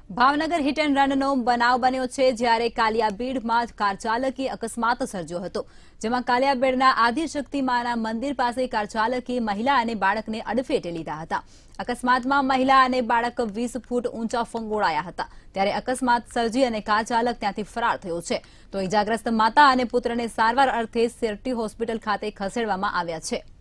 Bhavnagar hit and રનનો બનાવ બન્યો છે, જ્યારે કાલિયાબીડમાં કાર ચાલકે અકસ્માત સર્જ્યો હતો, જેમાં કાલિયાબીડના આદિશક્તિ માના મંદિર પાસે કાર ચાલકે મહિલા અને બાળકને અડફેટે લીધા હતા. અકસ્માતમાં મહિલા અને બાળક 20 ફૂટ ઊંચા ફંગોળાયા હતા. ત્યારે અકસ્માત સર્જી અને કાર ચાલક ત્યાંથી ફરાર થયો છે. તો ઇજાગ્રસ્ત માતા અને પુત્રને સારવાર અર્થે સિરટી હોસ્પિટલ ખાતે ખસેડવામાં આવ્યા છે.